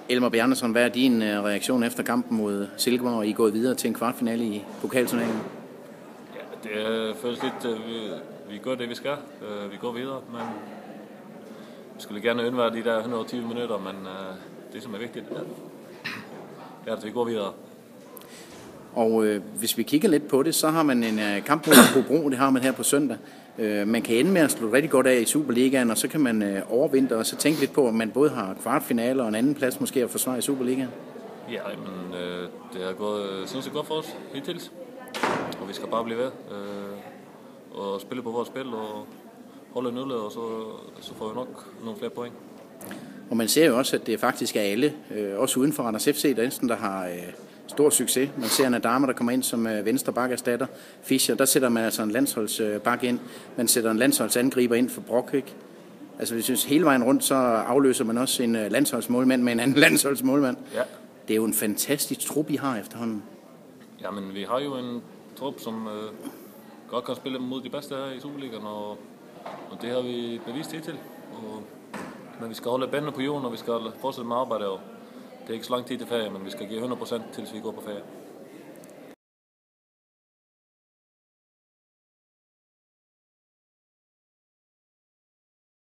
Elmer Bjarnason, hvad er din reaktion efter kampen mod Silkeborg, og I er gået videre til en kvartfinale i pokalturneringen? Ja, det føles lidt, vi gør det, vi skal. Vi går videre, men vi skulle gerne undvære de der 120 minutter, men det, som er vigtigt, er, at vi går videre. Og hvis vi kigger lidt på det, så har man en kamp mod Hobro, det har man her på søndag. Man kan ende med at slutte rigtig godt af i Superligaen, og så kan man overvintre og så tænke lidt på, at man både har kvartfinaler og en anden plads måske at forsvare i Superligaen. Ja, men det har gået, synes jeg, godt for os hittil, og vi skal bare blive ved og spille på vores spil og holde nullet, og så får vi nok nogle flere point. Og man ser jo også, at det faktisk er alle, også uden for Randers FC, der har stor succes. Man ser Nadama, der kommer ind som venstre bakerstatter. Fischer, der sætter man altså en landsholdsbak ind. Man sætter en landsholdsangriber ind for Brock, ikke? Altså vi synes hele vejen rundt, så afløser man også en landsholdsmålmand med en anden landsholdsmålmand. Ja. Det er jo en fantastisk trup, I har efterhånden. Ja, men vi har jo en trup, som godt kan spille mod de bedste her i Superligaen, og det har vi bevist hittil. Men vi skal holde bændene på jorden, og vi skal fortsætte med arbejde. Og det er ikke så lang tid til ferie, men vi skal give 100% til vi går på ferie.